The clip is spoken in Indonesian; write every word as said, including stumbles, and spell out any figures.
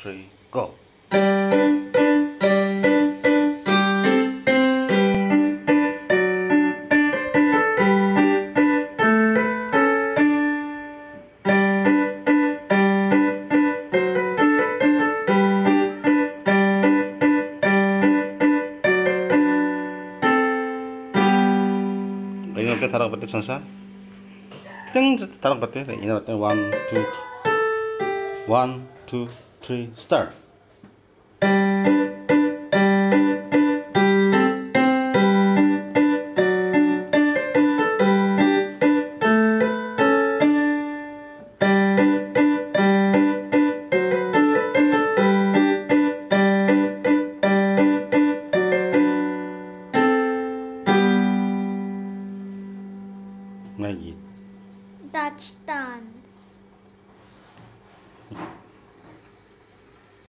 three, go. Ini taruh peti sansa. Ting taruh peti. Ini one two one two three start.